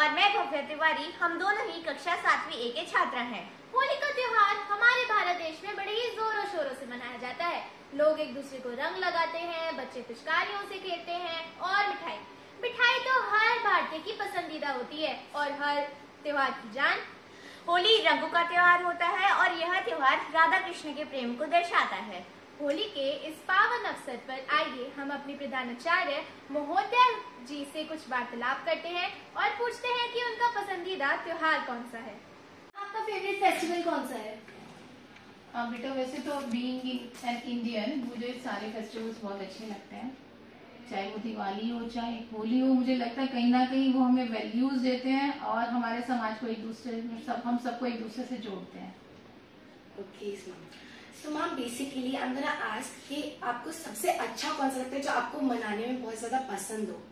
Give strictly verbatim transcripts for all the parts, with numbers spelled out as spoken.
और मैं भव्या तिवारी। हम दोनों ही कक्षा सातवीं ए के छात्र हैं। होली का त्योहार हमारे भारत देश में बड़े ही जोरों शोरों से मनाया जाता है। लोग एक दूसरे को रंग लगाते हैं, बच्चे पिचकारियों से खेलते हैं और मिठाई मिठाई तो हर भारतीय की पसंदीदा होती है और हर त्योहार की जान। होली रंगों का त्योहार होता है और यह त्योहार राधा कृष्ण के प्रेम को दर्शाता है। होली के इस पावन अवसर पर आइए हम अपनी प्रधानाचार्य महोदया जी से कुछ वार्तालाप करते हैं और पूछते हैं कि उनका पसंदीदा त्योहार कौन सा है। आपका फेवरेट फेस्टिवल कौन सा है? हाँ बेटा, वैसे तो बीइंग एन इंडियन मुझे सारे फेस्टिवल्स बहुत अच्छे लगते हैं, चाहे वो दिवाली हो चाहे होली हो। मुझे लगता है कहीं ना कहीं वो हमें वैल्यूज देते हैं और हमारे समाज को एक दूसरे में सब हम सबको एक दूसरे से जोड़ते हैं। ओके मैम, तो ma'am basically I am gonna ask कि आपको सबसे अच्छा कौन सा लगता है जो आपको मनाने में बहुत ज्यादा पसंद हो?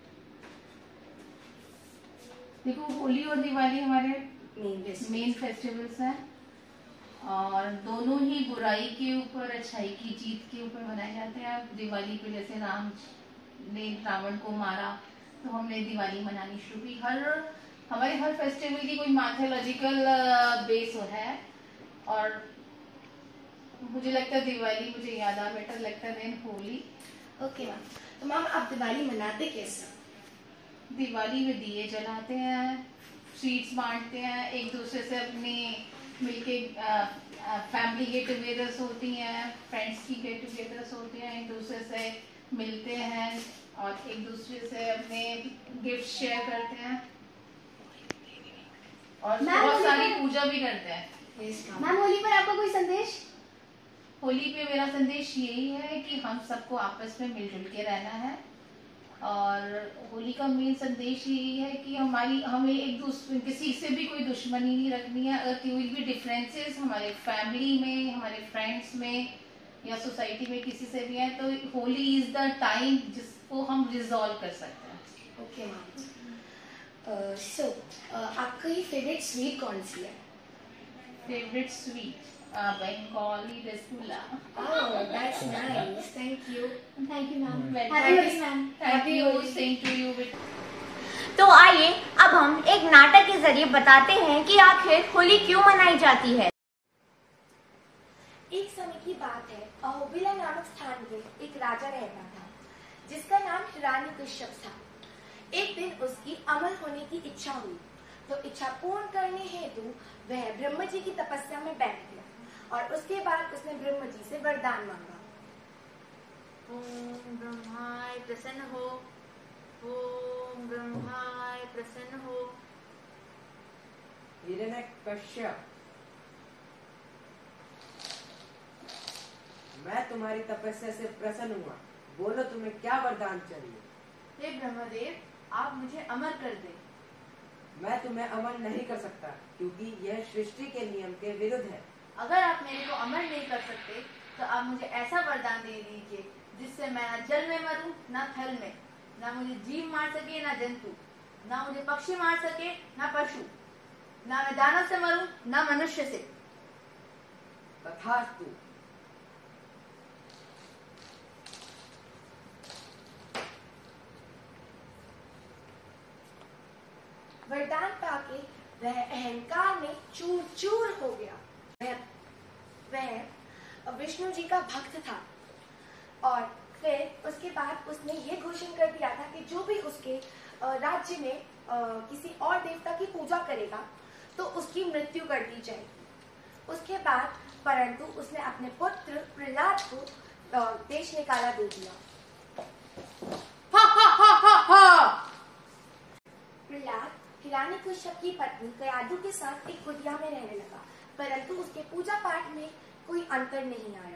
देखो, होली और दिवाली हमारे मेन मेन फेस्टिवल्स हैं और दोनों ही बुराई के ऊपर अच्छाई की जीत के ऊपर मनाए जाते हैं। दिवाली पे जैसे राम ने रावण को मारा तो हमने दिवाली मनानी शुरू की। हर हमारे हर फेस्टिवल की कोई माइथोलॉजिकल बेस है और मुझे लगता है दिवाली मुझे याद आ बेटर लगता है देन होली। ओके मैम, तो मैम आप दिवाली मनाते कैसे? दिवाली में दिए जलाते हैं, स्वीट्स बांटते हैं, एक दूसरे से अपने मिलके फैमिली गेट टुगेदर्स होती हैं, फ्रेंड्स की गेट टुगेदर्स होती हैं, एक दूसरे से मिलते हैं और एक दूसरे से अपने गिफ्ट शेयर करते हैं और बहुत सारी पूजा भी करते हैं। मैम होली पर आपका कोई संदेश? होली पे मेरा संदेश यही है कि हम सबको आपस में मिलजुल के रहना है और होली का मेन संदेश यही है कि हमारी हमें एक दूसरे किसी से भी कोई दुश्मनी नहीं रखनी है। अगर कोई भी डिफरेंसेस हमारे फैमिली में, हमारे फ्रेंड्स में या सोसाइटी में किसी से भी है तो होली इज द टाइम जिसको हम रिजॉल्व कर सकते हैं। ओके मैम, सो आपकी फेवरेट स्वीट कौन सी है? Favourite sweet Bengali rasgulla. Oh that's nice, thank you. Thank you ma'am. Happy Holi ma'am. Happy Holi, same to you. तो आइए अब हम एक नाटक के जरिए बताते हैं कि आखिर होली क्यों मनाई जाती है। एक समय की बात है, अहोबिला नामक स्थान में एक राजा रहता था जिसका नाम हिरण्यकश्यप था। एक दिन उसकी अमर होने की इच्छा हुई तो इच्छा पूर्ण करने हेतु वह ब्रह्म जी की तपस्या में बैठ गया और उसके बाद उसने ब्रह्म जी से वरदान मांगा। ओम ब्रह्माय प्रसन्न हो, ओम ब्रह्माय प्रसन्न हो। हिरण्यकश्यप, मैं तुम्हारी तपस्या से प्रसन्न हुआ, बोलो तुम्हें क्या वरदान चाहिए? हे ब्रह्मदेव, आप मुझे अमर कर दें। मैं तुम्हें अमर नहीं कर सकता क्योंकि यह सृष्टि के नियम के विरुद्ध है। अगर आप मेरे को अमर नहीं कर सकते तो आप मुझे ऐसा वरदान दे दीजिए जिससे मैं ना जल में मरूं ना थल में, ना मुझे जीव मार सके ना जंतु, ना मुझे पक्षी मार सके ना पशु, ना मैं दानव से मरूं ना मनुष्य से। तथास्तु। वरदान पाके वह अहंकार में चूर चूर हो गया। वह वह विष्णु जी का भक्त था और फिर उसके बाद उसने ये घोषणा कर दिया था कि जो भी उसके राज्य में किसी और देवता की पूजा करेगा तो उसकी मृत्यु कर दी जाएगी। उसके बाद परंतु उसने अपने पुत्र प्रहलाद को देश निकाला दे दिया। हा हा हा हा हा। प्रहलाद हिरण्यकश्यप की पत्नी कयाधु के साथ एक कुटिया में रहने लगा, परंतु उसके पूजा पाठ में कोई अंतर नहीं आया।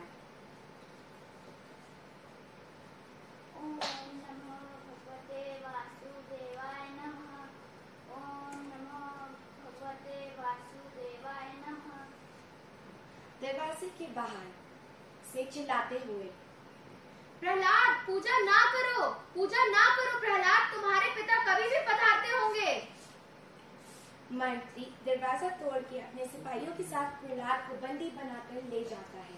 ओम नमो भगवते वासुदेवाय नमः। ओम नमो भगवते वासुदेवाय नमः। दरवाजे के बाहर से चिल्लाते हुए, प्रहलाद पूजा ना करो, पूजा ना करो प्रहलाद, तुम्हारे पिता कभी भी पधारते होंगे। मंत्री दरवाजा तोड़ के अपने सिपाहियों के साथ प्रहलाद को बंदी बनाकर ले जाता है।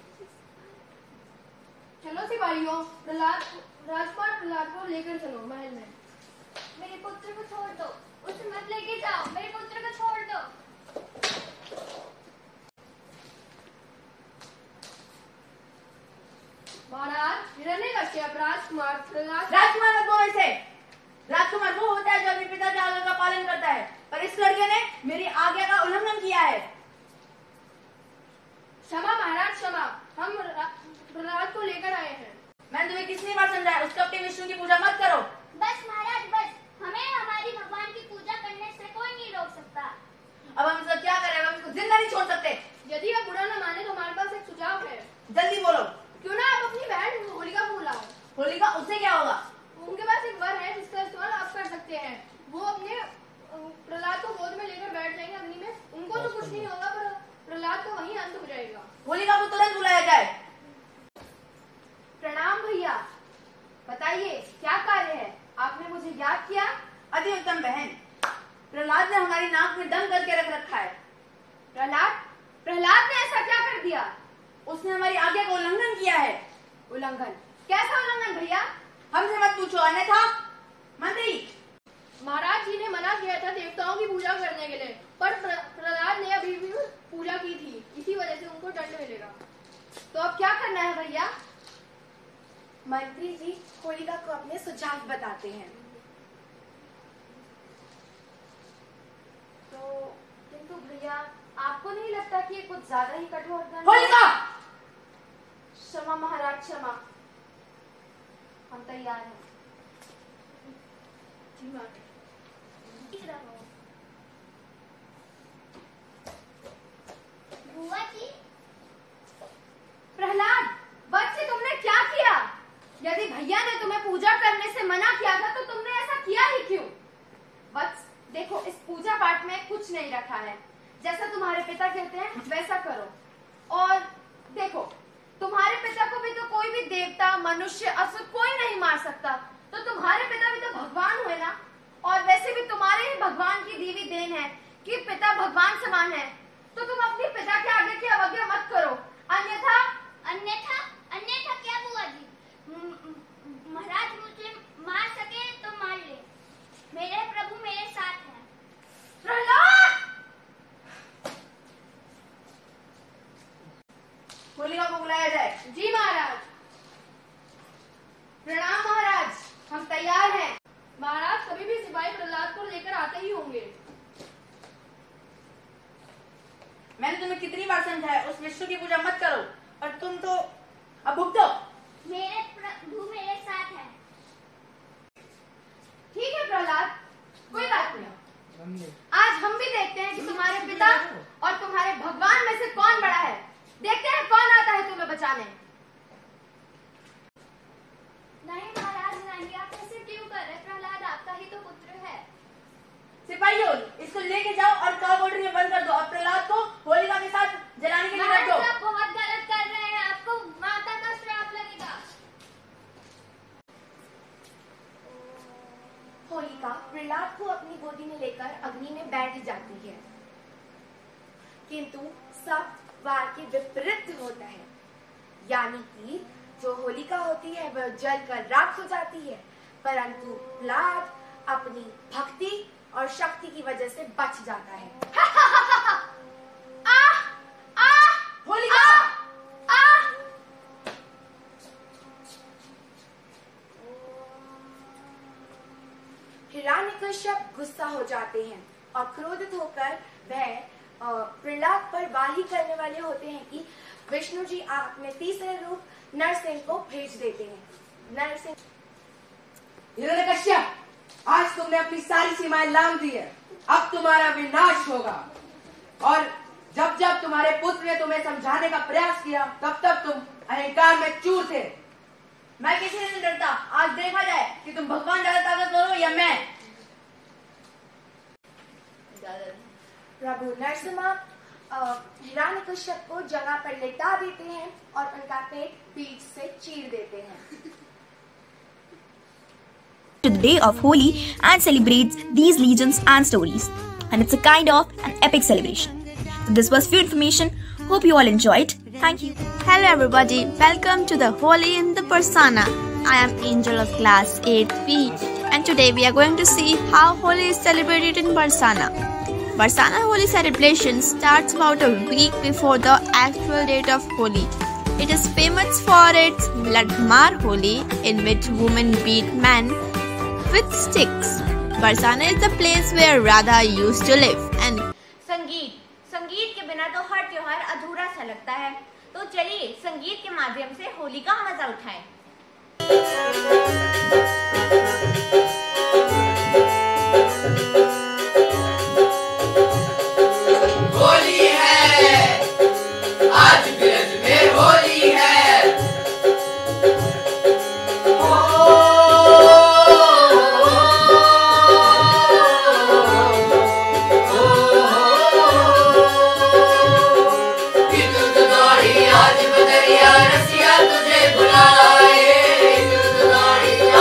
चलो सिपाहियों, प्रहलाद राजकुमार प्रहलाद को लेकर चलो महल में। मेरे पुत्र को छोड़ दो, उसे मत लेके जाओ, मेरे पुत्र को छोड़ दो। महाराज, हिरण्यकश्यप राजकुमार प्रहलाद। राजकुमार मत बोलो इसे। राजकुमार वो होता है जो अपने पिता की आज्ञा का पालन करता है, पर इस लड़के ने मेरी आज्ञा का उल्लंघन किया है। क्षमा महाराज, क्षमा। हम प्रहलाद को लेकर आए हैं। मैंने तुम्हें कितनी बार समझाया, उसका अपने विष्णु की पूजा मत करो। बस महाराज बस, हमें हमारी भगवान की पूजा करने से कोई नहीं रोक सकता। अब हम इसका क्या करें? हम इसको जिंदा नहीं छोड़ सकते। यदि आप बुरा न माने तो हमारे पास एक सुझाव है। जल्दी बोलो। क्यों ना आप अपनी बहन होलिका को बुलाओ। होलिका, उससे क्या होगा? उनके पास एक वर है जिसका इस्तेमाल आप कर सकते हैं। वो अपने प्रहलाद को गोद में लेकर बैठ जाएंगे अग्नि में। उनको तो कुछ नहीं होगा, पर प्रहलाद का वहीं अंत हो जाएगा। होलिका को तुरंत बुलाया जाए। प्रणाम भैया, बताइए क्या कार्य है? आपने मुझे याद किया? अति उत्तम बहन, प्रहलाद ने हमारी नाक में दम करके रख रखा है। प्रहलाद प्रहलाद ने ऐसा क्या कर दिया? उसने हमारी आज्ञा का उल्लंघन किया है। उल्लंघन? कैसा उल्लंघन भैया? हमसे मत पूछो, अन्यथा मंत्री। महाराज जी ने मना किया था देवताओं की पूजा करने के लिए, पर प्रहलाद ने अभी भी पूजा की थी, इसी वजह से उनको दंड मिलेगा। तो अब क्या करना है भैया? मंत्री जी होलिका को अपने सुझाव बताते हैं। तो किंतु भैया, आपको नहीं लगता कि ये कुछ ज्यादा ही कठोर दंड? होलिका! क्षमा महाराज, क्षमा। हम तैयार हैं। जी महाराज। बुआ जी, प्रहलाद, बच्चे तुमने क्या किया? यदि भैया ने तुम्हें पूजा करने से मना किया था तो तुमने ऐसा किया ही क्यों? वत्स, देखो इस पूजा पाठ में कुछ नहीं रखा है। जैसा तुम्हारे पिता कहते हैं वैसा करो। और देखो, तुम्हारे पिता को भी तो कोई भी देवता, मनुष्य, असुर कोई नहीं मार सकता। तो तुम्हारे पिता भी तो भगवान हुए ना। और वैसे भी तुम्हारे ही भगवान की दी हुई देन है कि पिता भगवान समान है। तो तुम अपने पिता के आगे की अवज्ञा मत करो, अन्यथा अन्यथा अन्यथा क्या बुआ जी? महाराज मुझे मार सके तो मार ले, मेरे प्रभु मेरे साथ है। प्रहलाद! होलिका को बुलाया जाए। जी महाराज। प्रणाम महाराज, हम तैयार हैं। महाराज, कभी भी सिपाही प्रहलाद को लेकर आते ही होंगे। मैंने तुम्हें कितनी बार समझाया, उस विष्णु की पूजा मत करो, और तुम तो अब भुगतो। मेरे प्रभु मेरे साथ है। ठीक है प्रहलाद, कोई बात नहीं। आज हम भी देखते हैं कि तुम्हारे पिता और तुम्हारे भगवान में से कौन बड़ा है। देखते हैं कौन आता है तुम्हें बचाने। नहीं महाराज, नहीं, आप ऐसे क्यों कर रहे? प्रहलाद आपका ही तो पुत्र है। सिपाहियों, इसको लेके जाओ और कावड़ी में बंद कर दो, और प्रहलाद को होलिका के साथ जलाने के लिए रख दो। आप बहुत गलत कर रहे हैं, आपको माता का श्राप लगेगा। होलिका प्रहलाद को अपनी गोदी में लेकर अग्नि में बैठ जाती है, किंतु सब वार के विपरीत होता है। यानी कि जो होलिका होती है वह जलकर राख हो जाती है, परंतु प्रहलाद अपनी भक्ति और शक्ति की वजह से बच जाता है। आ, आ, होलिका! आ, आ। हिरण्यकश्यप गुस्सा हो जाते हैं और क्रोधित होकर वह प्रहलाद पर वाही करने वाले होते हैं कि विष्णु जी अपने तीसरे रूप नरसिंह को भेज देते हैं। नरसिंह हिरण्यकश्यप, आज तुमने अपनी सारी सीमाएं लांघ दी है। अब तुम्हारा विनाश होगा। और जब जब तुम्हारे पुत्र ने तुम्हें समझाने का प्रयास किया, तब तब तुम अहंकार में चूर थे। मैं किसी से नहीं डरता। आज देखा जाए कि तुम भगवान ज्यादा ताकतवर हो या मैं। प्रभु नरसिम्हा हिरण्यकश्यप को जगह पर लेटा देते हैं और उनका पेट पीठ से चीर देते हैं। To the day of Holi and celebrates these legends and stories, and it's a kind of an epic celebration. So this was few information. Hope you all enjoyed. Thank you. Hello everybody, welcome to the Holi in the Persona. I am Angel of class eight B and today we are going to see how Holi is celebrated in Barsana. Barsana Holi celebration starts about a week before the actual date of Holi. It is famous for its Latmar Holi, in which women beat men with sticks. Barsana is the place where Radha used to live and संगीत संगीत के बिना तो हर त्योहार अधूरा सा लगता है, तो चलिए संगीत के माध्यम से होली का मजा उठाएं। होली है आज ब्रज में होली है, आज बदरिया रसिया तुझे बुलाए, आज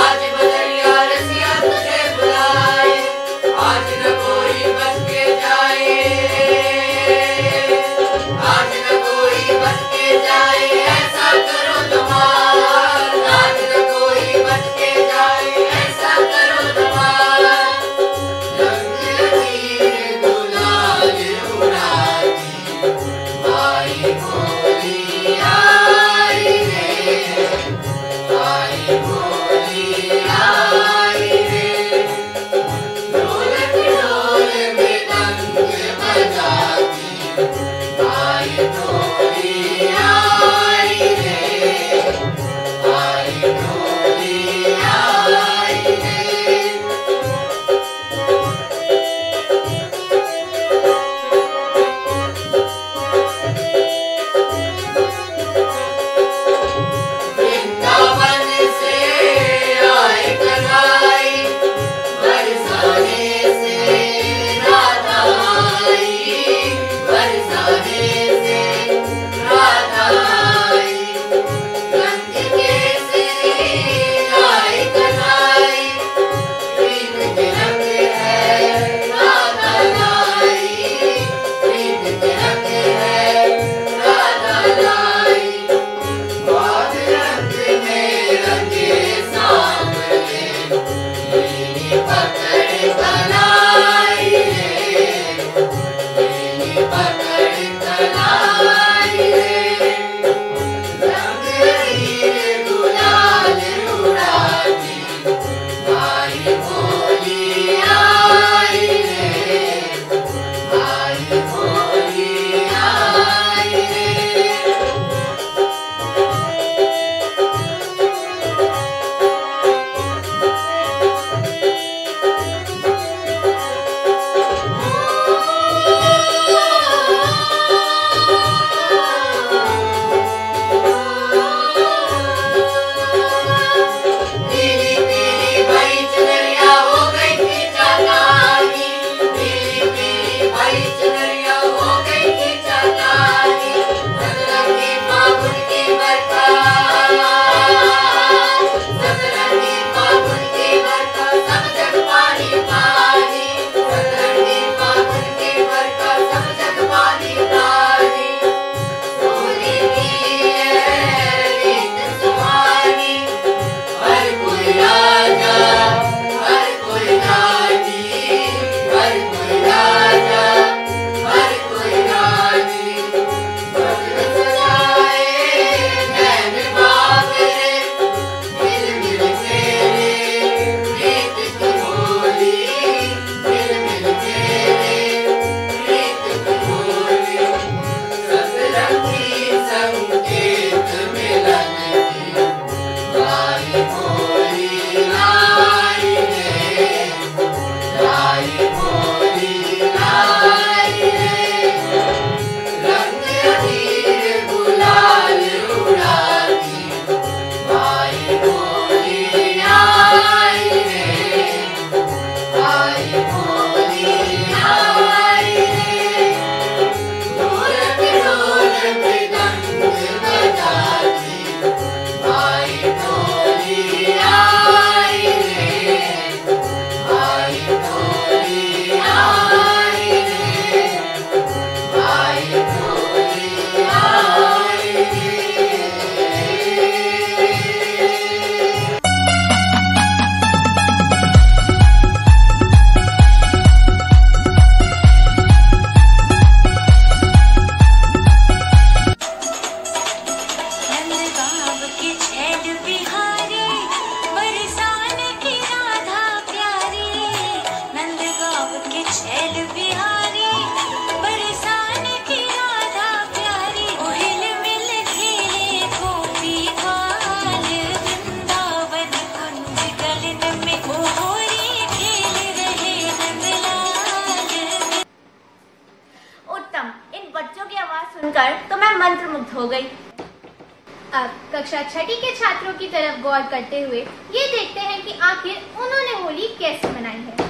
हो गई। अब कक्षा छठी के छात्रों की तरफ गौर करते हुए ये देखते हैं कि आखिर उन्होंने होली कैसे मनाई है।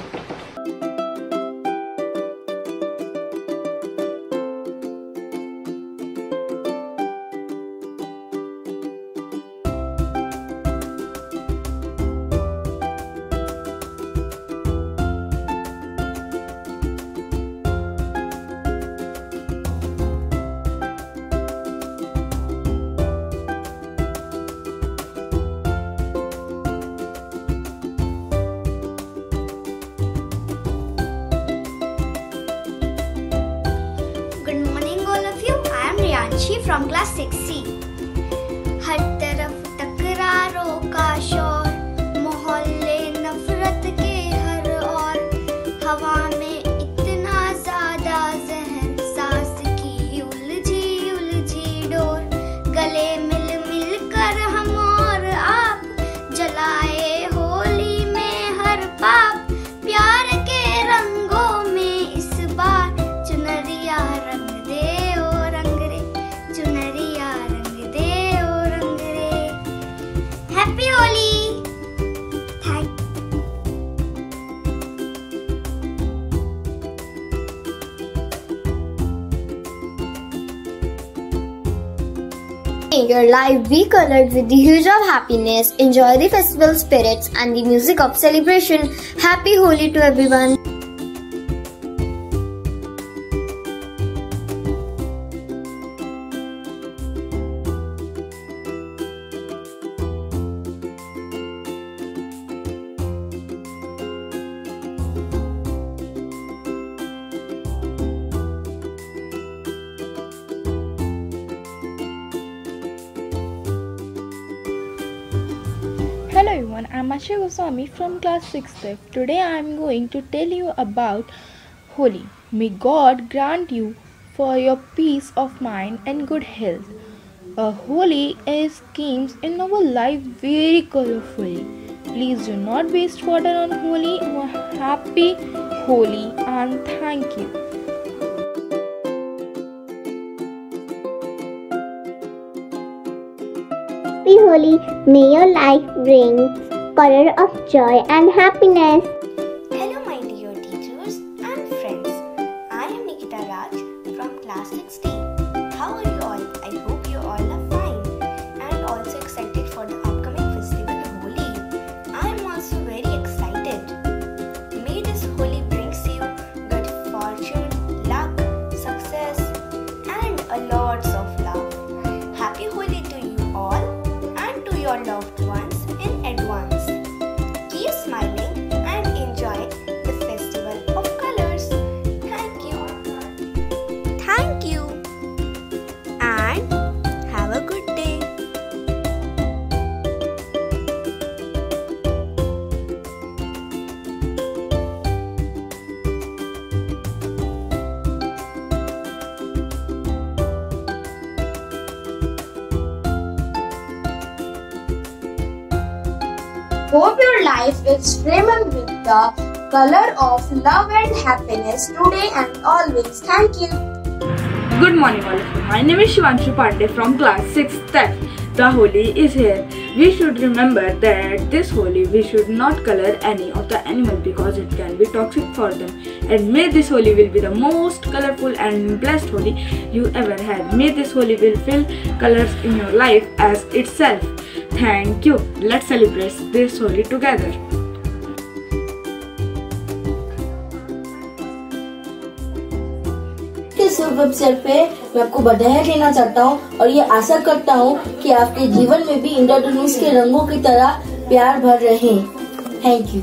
From class six C. हर तरफ तकरारों का शोर, मोहल्ले नफरत के हर ओर, हवा में इतना ज्यादा जहर, सांस की उलझी उलझी डोर, गले मिल मिल कर हम और आप जलाए होली में हर पाप, प्यार के रंगों में इस बार चुनरिया रंग दे ओ रंग रे, चुनरिया रंग दे ओ रंग रे। Happy Holi. Thank Your life be colored with the hues of happiness. Enjoy the festival spirits and the music of celebration. Happy Holi to everyone. Hello everyone, I am Asha Goswami from class sixth F. Today I am going to tell you about Holi. May God grant you for your peace of mind and good health. A Holi is schemes in our life very colorfully. Please do not waste water on Holi. Happy Holi and thank you. Happy Holi, may your life bring color of joy and happiness. Hello my dear teachers and friends. I am Nikita Raj from class six D. How are you all? I hope you all are fine and also excited for the upcoming festival Holi. I am also very excited. May this Holi brings you good fortune, luck, success and a lots of love. Happy Holi to you all and to your loved ones in advance. Keep smiling and enjoy the festival of colors. Thank you. Thank you. And have a good day. Hope your life is filled with the color of love and happiness today and always. Thank you. Good morning all of you. My name is Shivanshu Pandey from class sixth F. The Holi is here. We should remember that this Holi we should not color any of the animals because it can be toxic for them. And may this Holi will be the most colorful and blessed Holi you ever had. May this Holi will fill colors in your life as itself. Thank you. Let's celebrate this Holi together. इस शुभ अवसर पे मैं आपको बधाई देना चाहता हूँ और ये आशा करता हूँ कि आपके जीवन में भी इंद्रधनुष के रंगों की तरह प्यार भर रहे। Thank you.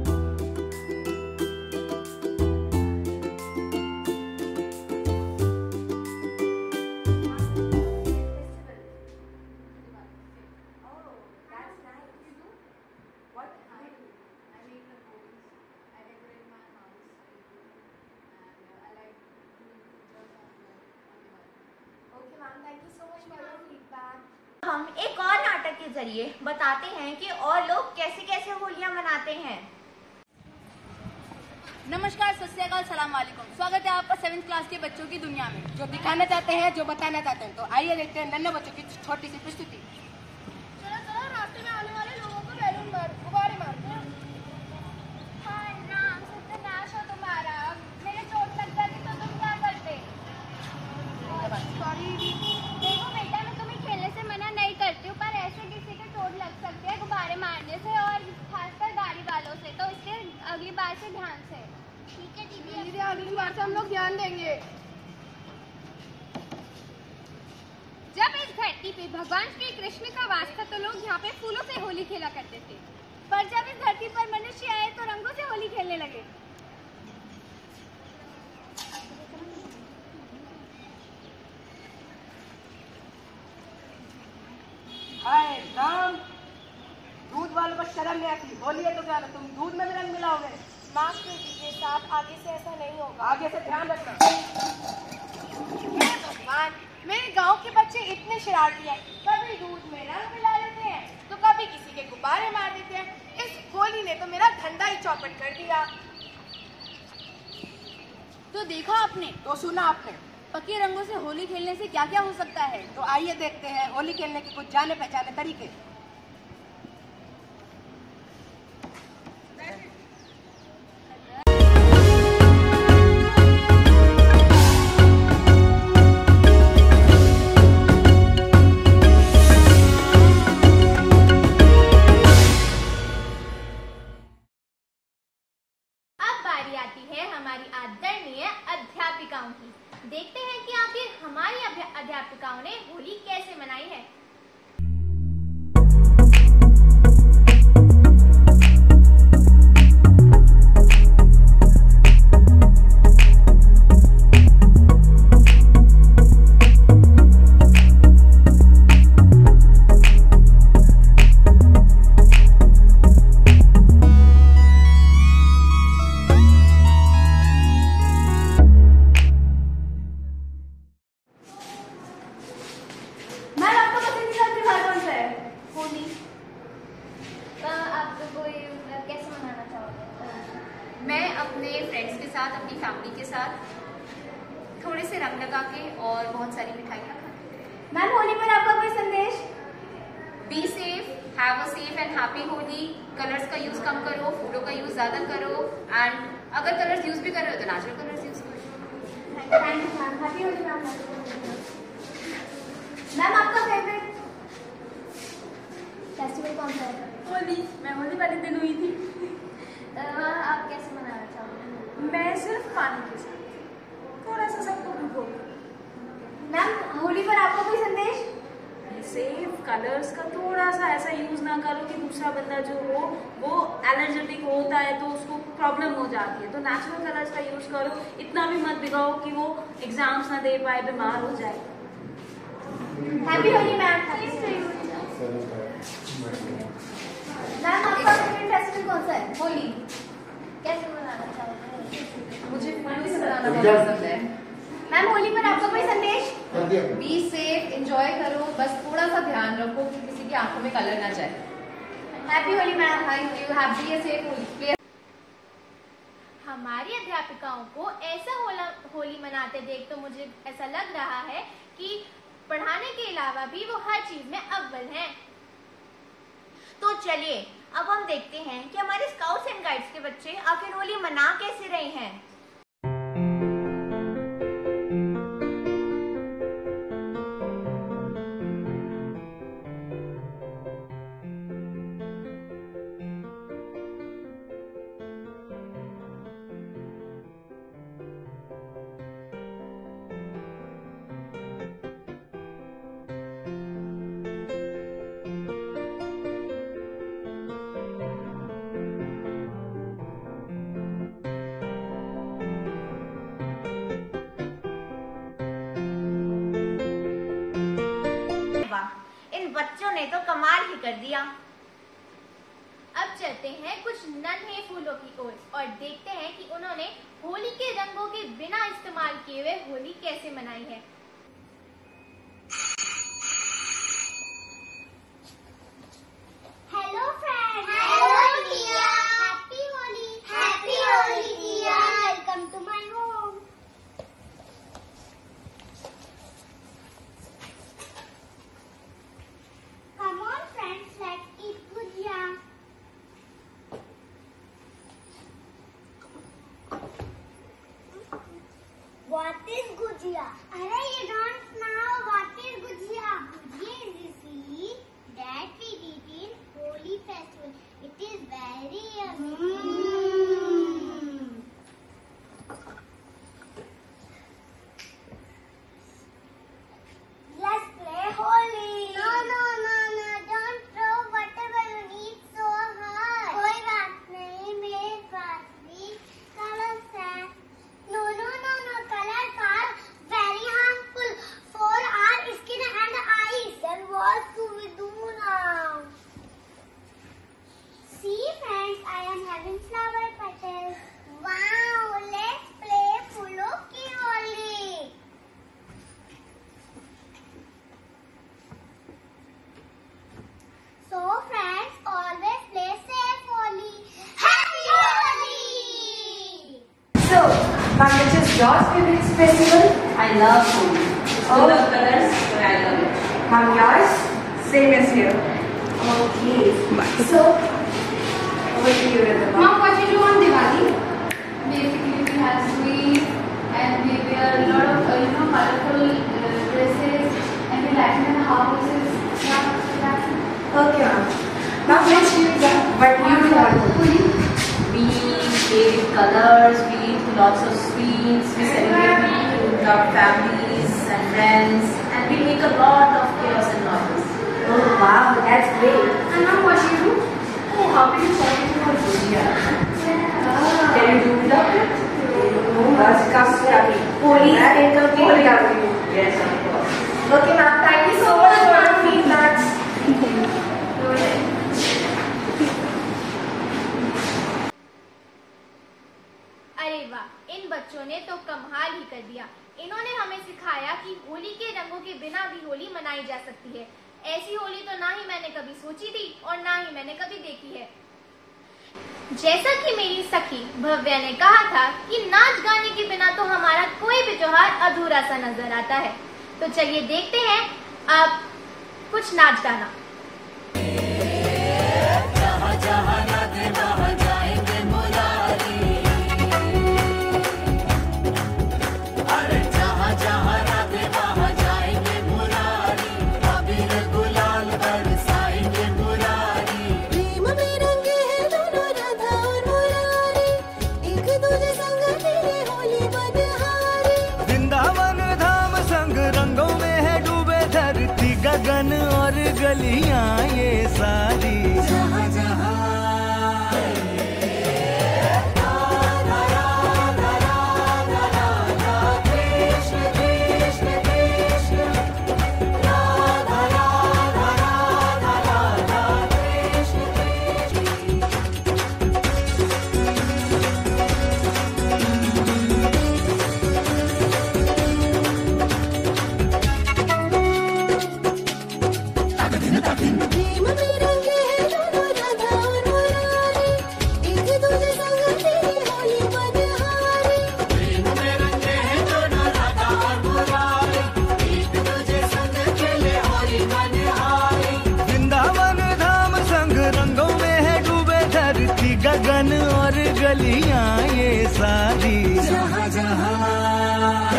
हम एक और नाटक के जरिए बताते हैं कि और लोग कैसे कैसे होलियां मनाते हैं। नमस्कार, सत श्री अकाल, सलाम वालेकुम। स्वागत है आपका सेवेंथ क्लास के बच्चों की दुनिया में, जो दिखाना चाहते हैं, जो बताना चाहते हैं। तो आइए देखते हैं नन्हे बच्चों की छोटी सी प्रस्तुति। चलो चलो, रास्ते में आने वाले लोगों को बैलून मार गुब्बारे मारते हैं। हाय राम, सत्यानाश हो तुम्हारा। मेरे चोट लग जाती तो तुम क्या करते? सॉरी। देखो बेटा, मैं तुम्हें खेलने से मना नहीं करती हूँ, पर ऐसे किसी के चोट लग सकती है गुब्बारे मारने से, और खासकर गाड़ी वालों से, तो इसलिए अगली बार से ध्यान से। ठीक है दीदी, अगली बार से हम लोग ध्यान देंगे। जब इस धरती पे भगवान श्री कृष्ण का वास था तो लोग यहाँ पे फूलों से होली खेला करते थे, पर जब इस धरती पर मनुष्य आए तो रंगों से होली खेलने लगे। हाय राम, दूध वालों को शर्म नहीं आती। होली है तो क्या तुम दूध में भी रंग मिलाओगे? माफ कर दीजिए साहब, आगे से ऐसा नहीं होगा। आगे से ध्यान रखना। भगवान, मेरे गांव के बच्चे इतने शरारती हैं, कभी दूध में रंग मिला देते हैं तो कभी किसी के गुब्बारे मार देते हैं। इस होली ने तो मेरा धंधा ही चौपट कर दिया। तो देखा आपने, तो सुना आपने, पक्के रंगों से होली खेलने से क्या क्या हो सकता है। तो आइए देखते हैं होली खेलने के कुछ जाने पहचाने तरीके। हमारी आदरणीय अध्यापिकाओं की। देखते हैं कि आखिर हमारी अध्यापिकाओं ने होली कैसे मनाई है। मैं अपने फ्रेंड्स के साथ, अपनी फैमिली के साथ थोड़े से रंग लगा के और बहुत सारी मिठाइयाँ खा। मैम, होली पर आपका कोई संदेश? Be safe, have a safe and happy Holi. Colours का यूज कम करो, फूलों का यूज ज्यादा करो, एंड अगर कलर्स यूज भी कर रहे हो तो नेचुरल कलर्स यूज करो। Thank you ma'am, happy Holi ma'am. Ma'am, आपका फेवरेट फेस्टिवल कौन सा है? होली। मैं होली वाले दिन हुई थी। आप कैसे मनाना चाहोगे? मैं सिर्फ पानी के साथ, थोड़ा सा सबको भिगो। मैम, होली पर आपका कोई संदेश? सेफ, कलर्स का थोड़ा सा ऐसा यूज ना करो कि दूसरा बंदा जो हो वो एलर्जेटिक होता है तो उसको प्रॉब्लम हो जाती है। तो नेचुरल कलर्स का यूज करो, इतना भी मत भिगाओ कि वो एग्जाम्स ना दे पाए, बीमार हो जाए। Happy Holi ma'am. मैम, आपका फेवरेट फेस्टिवल कौन सा है? होली। कैसे मनाना चाहोगे? मुझे होली से मनाना बहुत पसंद है। मैम, होली पर आपका कोई संदेश? बी सेफ, एंजॉय करो, बस थोड़ा सा ध्यान रखो कि किसी की आंखों में कलर ना जाए। Happy Holi ma'am. Thank you, happy safe Holi. हमारी अध्यापिकाओं को ऐसा होली मनाते देख तो मुझे ऐसा लग रहा है कि पढ़ाने के अलावा भी वो हर चीज में अव्वल हैं। तो चलिए अब हम देखते हैं कि हमारे स्काउट्स एंड गाइड्स के बच्चे आखिर होली मना कैसे रहे हैं। इन बच्चों ने तो कमाल ही कर दिया। अब चलते हैं कुछ नन्हे फूलों की ओर और देखते हैं कि उन्होंने होली के रंगों के बिना इस्तेमाल किए हुए होली कैसे मनाई है। Hello friends. Hello Diya. Happy Holi. Happy Holi Diya. Arey, you don't know what is gujia. Gujia is the sweet that we eat in Holi festival. It is very yummy. Mm. Let's play Holi. No, no, no, no. Don't throw whatever you eat so hard. कोई बात नहीं, मेरे पास भी colors है. No, no, no, no. Colors are very harmful for our skin and eyes. Then what do we do now? See, friends, I am having flower petals. Wow, let's play Fulo ki Holi. So, friends, always play safe Holi. Happy Holi! So, ma'am, which is your favorite festival? I love Holi. Oh, love colors, but I love it. Ma'am, yours? Same as here. Okay. So, over to you, Ridhima. Mom, what you do on Diwali? Basically, we have sweets and we wear a lot of uh, you know colorful uh, dresses and we lighten the houses. Yeah, yeah. Okay, ma'am. Ma'am, which you what you do on Holi? We play with colors, we eat lots of sweets, we celebrate with our families and friends, and we make a lot of chaos and noise. Oh, wow, that's great. And mom, what you do? Oh, how can you solve it for Holi? Can you do without it? Bus comes to me. Police can complete without you. Yes, of course. Okay, ma'am. Thank you so much for your feedbacks. अरे वाह, इन बच्चों ने तो कमाल ही कर दिया। इन्होंने हमें सिखाया कि होली के रंगों के बिना भी होली मनाई जा सकती है। ऐसी होली तो ना ही मैंने कभी सोची थी और ना ही मैंने कभी देखी है। जैसा कि मेरी सखी भव्या ने कहा था कि नाच गाने के बिना तो हमारा कोई भी त्योहार अधूरा सा नजर आता है। तो चलिए देखते हैं अब कुछ नाच गाना। गगन और गलियां ये सारी जहाँ जहाँ गगन और गलियां ये सारी जहाँ जहाँ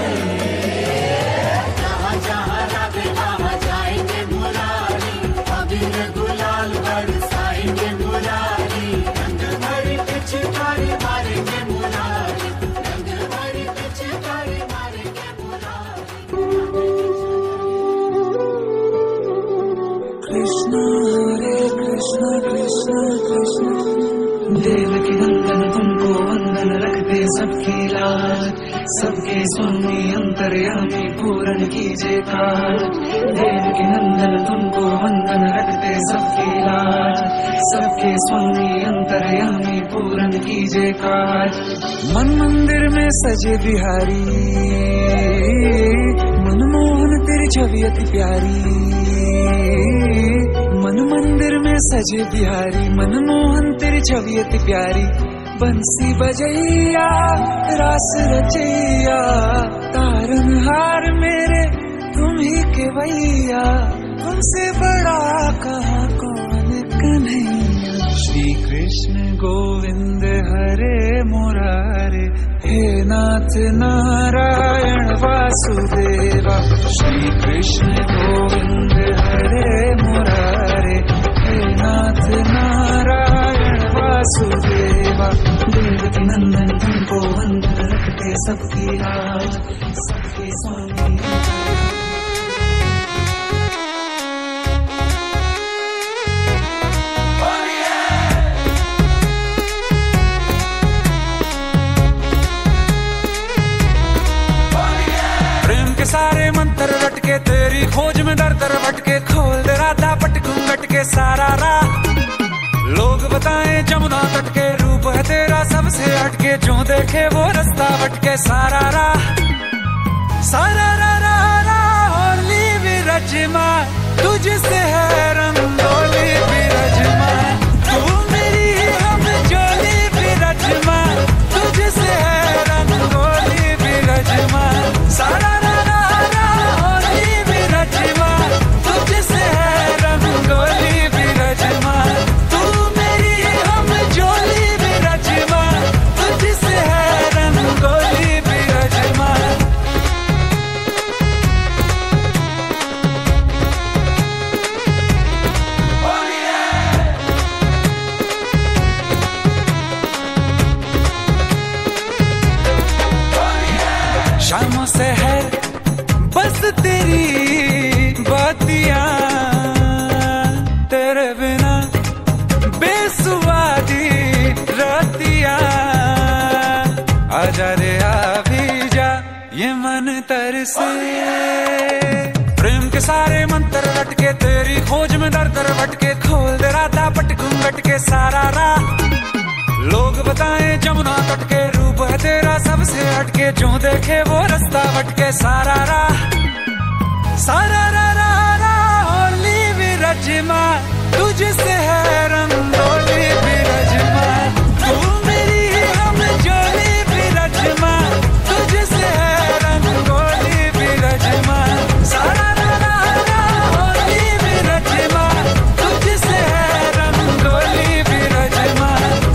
जहाँ जहाँ राधे वहाँ जाएंगे मुरारी, अबीर गुलाल बरसाएंगे मुरारी, रंग भरी पिचकारी मारेंगे मुरारी, रंग भरी पिचकारी मारेंगे मुरारी। कृष्ण हरे कृष्ण कृष्ण कृष्ण देवकी नंदन तुमको वंदन रखते सबकी लाज, सबके स्वामी अंतर्यामी पूरन कीजिए काज। देवकी नंदन तुमको वंदन रखते सबकी लाज, सबके स्वामी अंतर्यामी पूरन कीजिए काज। मन मंदिर में सजे बिहारी, मनमोहन तेरी छवि अति प्यारी। मन मंदिर में सजे बिहारी, मनमोहन तेरी छवि अति प्यारी। बंसी बजैया रास रचैया, तारन हार मेरे तुम ही केवैया। तुमसे बड़ा कहाँ कौन कन्हैया। श्री कृष्ण गोविंद हरे मुरारे, हे नाथ नारायण वासुदेवा। श्री कृष्ण गोविंद हरे मुरारे, हे नाथ नारायण वासुदेवा। देवकी नंदन तुमको वंदन रखते सबकी लाज, सबके स्वामी। सारे मंत्र रटके तेरी खोज में दर दर भटके, खोल दे राधा पटकूं गटके सारा राह। लोग बताएं जमुना तट के, रूप है तेरा सबसे हटके, जो देखे वो रास्ता भटके सारा राह। सारा रा रा रा होली विरजमा, तुझसे है रंगोली विरजमा। तू मेरी हम जोली विरजमा, तुझसे है रंगोली विरजमा। सारा शामों से है बस तेरी बातियां, तेरे बिना बेसुवादी रातियां। आजा रे आ भी जा, ये मन तरसे। प्रेम के सारे मंत्र रटके तेरी खोज में दर दर भटके, खोल दे राधा पटकूं गटके सारा राह। लोग बताएं जमुना तट के, रूप है तेरा सबसे हटके, जो देखे वो रास्ता भटके सारा राह। सारा रा रा रा होली विरजमा, तुझसे है रंगोली विरजमा। तू मेरी हम जोली विरजमा, तुझसे है रंगोली विरजमा। सारा रा रा रा होली विरजमा, तुझसे है रंगोली विरजमा।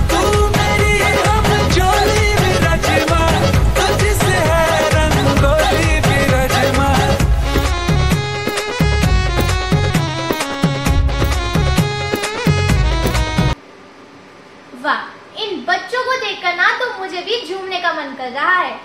करना तो मुझे भी झूमने का मन कर रहा है।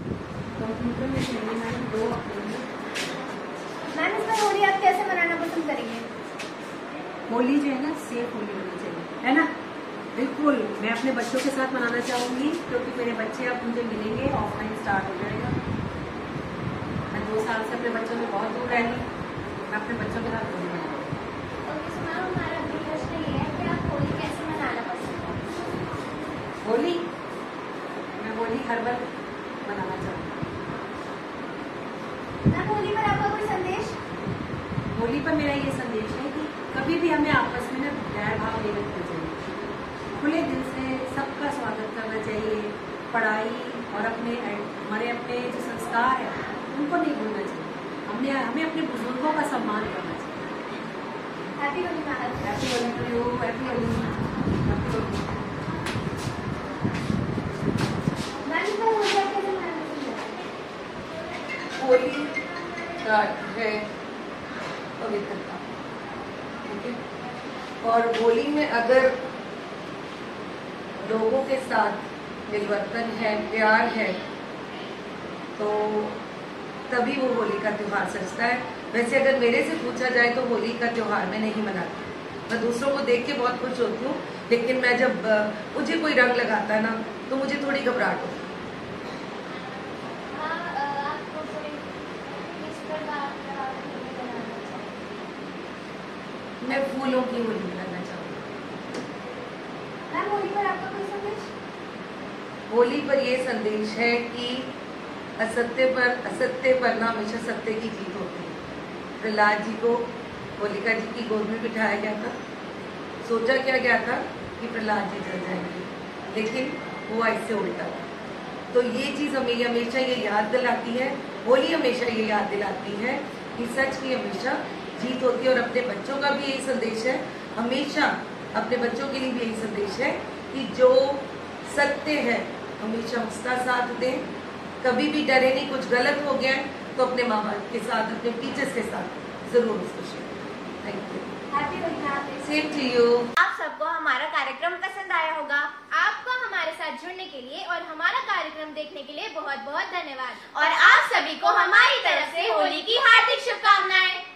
मैम इसमें होली आप कैसे मनाना पसंद करेंगे? होली जो है ना सेफ होली होनी चाहिए, है ना? बिल्कुल, मैं अपने बच्चों के साथ मनाना चाहूंगी, क्योंकि मेरे बच्चे अब मुझे मिलेंगे, ऑफलाइन स्टार्ट हो जाएगा। मैं दो साल से अपने बच्चों से बहुत दूर रही, मैं अपने बच्चों के साथ होली मनाऊंगी। हमारा अगला प्रश्न ये है कि आप होली कैसे मनाना पसंद करेंगे? होली मैं होली हर बार मनाना चाहूँगी। मैम होली पर आपका कोई संदेश? होली पर मेरा ये संदेश है कि कभी भी हमें आपस में ना बैर भाव नहीं रखना चाहिए, खुले दिल से सबका स्वागत करना चाहिए। पढ़ाई और अपने हमारे अपने जो संस्कार है उनको नहीं भूलना चाहिए। हमने हमें अपने बुजुर्गों का सम्मान करना चाहिए। Happy Holi ma'am. Happy Holi to you. Happy Holi. Happy Holi. Holi का है पवित्रता, ठीक है? और होली में अगर लोगों के साथ मिलवर्तन है, प्यार है, तो तभी वो होली का त्योहार सजता है। वैसे अगर मेरे से पूछा जाए तो होली का त्योहार मैं नहीं मनाती। मैं दूसरों को देख के बहुत खुश होती हूँ, लेकिन मैं जब मुझे कोई रंग लगाता है ना तो मुझे थोड़ी घबराहट होती है। मैं फूलों की होली मनाना चाहूँगी। मैम होली पर आपका कोई संदेश? होली पर ये संदेश है कि असत्य पर असत्य पर ना हमेशा सत्य की जीत होती है। प्रहलाद जी को होलिका जी की गोद में बिठाया गया था। सोचा क्या गया था कि प्रहलाद जी जल जाएंगे, लेकिन हुआ इससे उल्टा था। तो ये चीज हमें हमेशा ये याद दिलाती है, होली हमेशा ये याद दिलाती है कि सच की हमेशा जीत होती है। और अपने बच्चों का भी यही संदेश है, हमेशा अपने बच्चों के लिए भी यही संदेश है कि जो सत्य है हमेशा उसका साथ दें, कभी भी डरे नहीं। कुछ गलत हो गया तो अपने माँ बाप के साथ, अपने टीचर्स के साथ जरूर उसको शेयर करें। Thank you. Same to you. आप सबको हमारा कार्यक्रम पसंद आया होगा। आपको हमारे साथ जुड़ने के लिए और हमारा कार्यक्रम देखने के लिए बहुत बहुत धन्यवाद। और आप सभी को हमारी तरफ से होली की हार्दिक शुभकामनाएं।